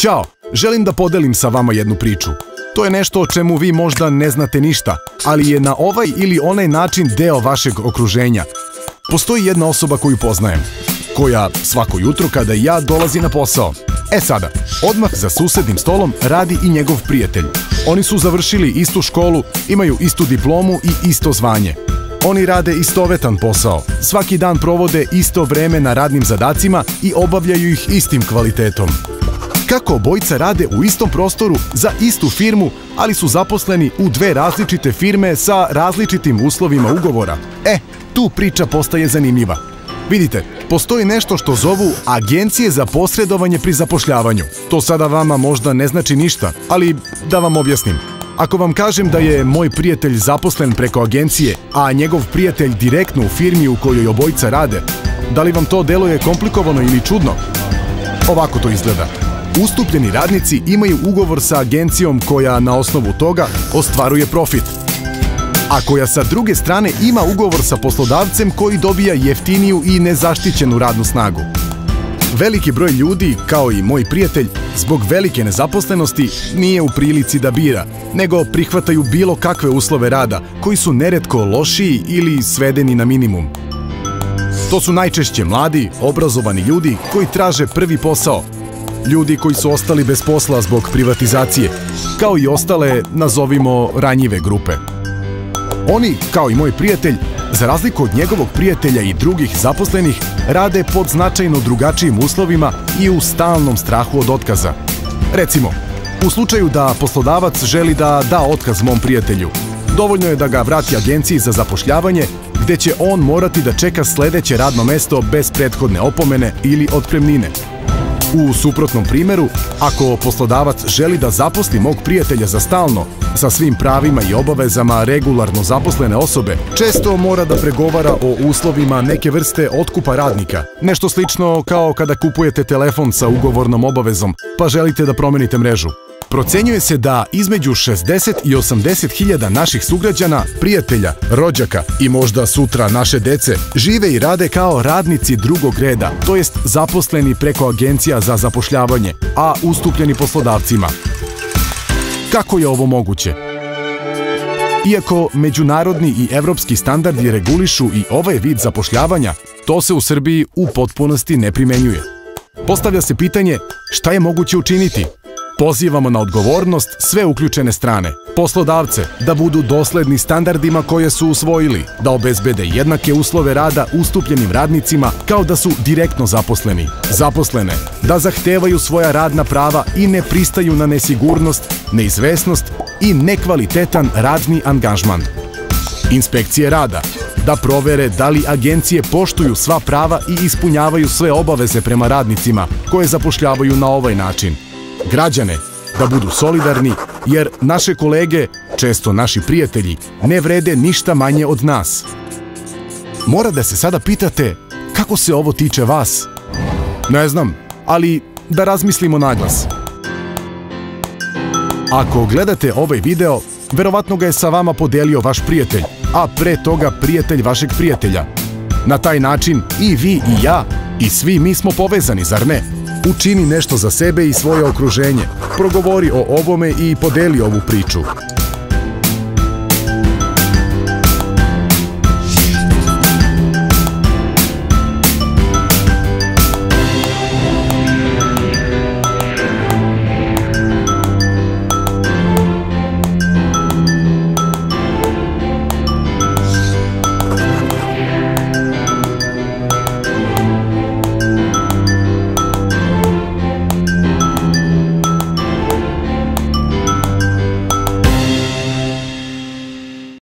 Ćao, želim da podelim sa vama jednu priču. To je nešto o čemu vi možda ne znate ništa, ali je na ovaj ili onaj način deo vašeg okruženja. Postoji jedna osoba koju poznajem, koja svako jutro kada i ja dolazi na posao. Sada, odmah za susednim stolom radi i njegov prijatelj. Oni su završili istu školu, imaju istu diplomu i isto zvanje. Oni rade istovetan posao, svaki dan provode isto vreme na radnim zadacima i obavljaju ih istim kvalitetom. Kako obojica rade u istom prostoru za istu firmu, ali su zaposleni u dve različite firme sa različitim uslovima ugovora? Tu priča postaje zanimljiva. Vidite, postoji nešto što zovu agencije za posredovanje pri zapošljavanju. To sada vama možda ne znači ništa, ali da vam objasnim. Ako vam kažem da je moj prijatelj zaposlen preko agencije, a njegov prijatelj direktno u firmi u kojoj obojica rade, da li vam to deluje komplikovano ili čudno? Ovako to izgleda. Ustupljeni radnici imaju ugovor sa agencijom koja na osnovu toga ostvaruje profit, a koja sa druge strane ima ugovor sa poslodavcem koji dobija jeftiniju i nezaštićenu radnu snagu. Veliki broj ljudi, kao i moj prijatelj, zbog velike nezaposlenosti nije u prilici da bira, nego prihvataju bilo kakve uslove rada, koji su neretko lošiji ili svedeni na minimum. To su najčešće mladi, obrazovani ljudi koji traže prvi posao, ljudi koji su ostali bez posla zbog privatizacije, kao i ostale, nazovimo, ranjive grupe. Oni, kao i moj prijatelj, za razliku od njegovog prijatelja i drugih zaposlenih, rade pod značajno drugačijim uslovima i u stalnom strahu od otkaza. Recimo, u slučaju da poslodavac želi da da otkaz mom prijatelju, dovoljno je da ga vrati agenciji za zapošljavanje, gde će on morati da čeka sledeće radno mesto bez prethodne opomene ili otpremnine. U suprotnom primeru, ako poslodavac želi da zaposli mog prijatelja za stalno, sa svim pravima i obavezama regularno zaposlene osobe, često mora da pregovara o uslovima neke vrste otkupa radnika. Nešto slično kao kada kupujete telefon sa ugovornom obavezom, pa želite da promenite mrežu. Procenjuje se da između 60 i 80 hiljada naših sugrađana, prijatelja, rođaka i možda sutra naše dece žive i rade kao radnici drugog reda, to jest zaposleni preko agencija za zapošljavanje, a ustupljeni poslodavcima. Kako je ovo moguće? Iako međunarodni i evropski standardi regulišu i ovaj vid zapošljavanja, to se u Srbiji u potpunosti ne primenjuje. Postavlja se pitanje šta je moguće učiniti? Pozivamo na odgovornost sve uključene strane, poslodavce, da budu dosledni standardima koje su usvojili, da obezbede jednake uslove rada ustupljenim radnicima kao da su direktno zaposleni, zaposlene, da zahtevaju svoja radna prava i ne pristaju na nesigurnost, neizvesnost i nekvalitetan radni angažman. Inspekcije rada, da provere da li agencije poštuju sva prava i ispunjavaju sve obaveze prema radnicima koje zapošljavaju na ovaj način. Građane, da budu solidarni, jer naše kolege, često naši prijatelji, ne vrede ništa manje od nas. Mora da se sada pitate kako se ovo tiče vas. Ne znam, ali da razmislimo naglas. Ako gledate ovaj video, verovatno ga je sa vama podelio vaš prijatelj, a pre toga prijatelj vašeg prijatelja. Na taj način i vi i ja i svi mi smo povezani, zar ne? Učini nešto za sebe i svoje okruženje, progovori o ovome i podeli ovu priču.